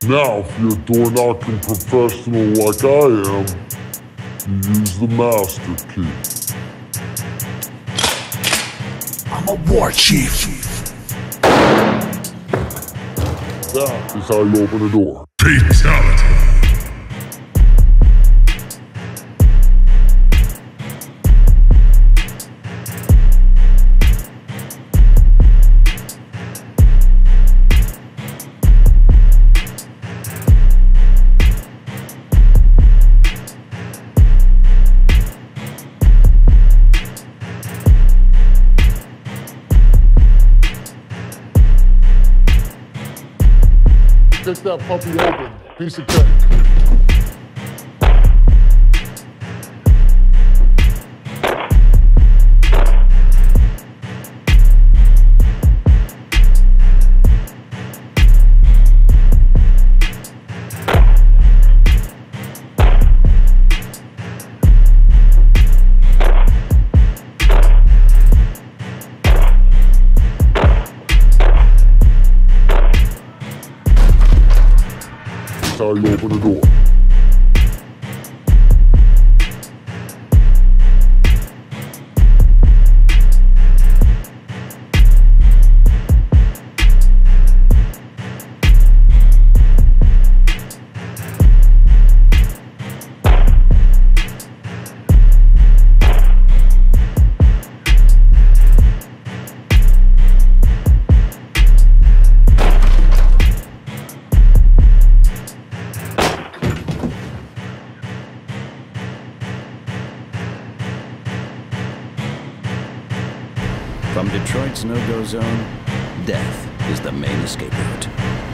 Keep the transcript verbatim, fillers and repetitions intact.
Now, if you're a door knocking professional like I am, you use the master key. I'm a war chief. That is how you open a door. Fatality. Kick that puppy open. Piece of cake. How you open the door. From Detroit's no-go zone, death is the main escape route.